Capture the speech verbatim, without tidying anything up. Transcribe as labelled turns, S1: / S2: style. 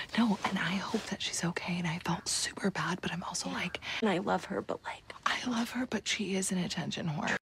S1: No, and I hope that she's okay, and I felt super bad, but I'm also
S2: Yeah.
S1: like,
S2: And I love her, but like,
S1: I love her, but she is an attention whore.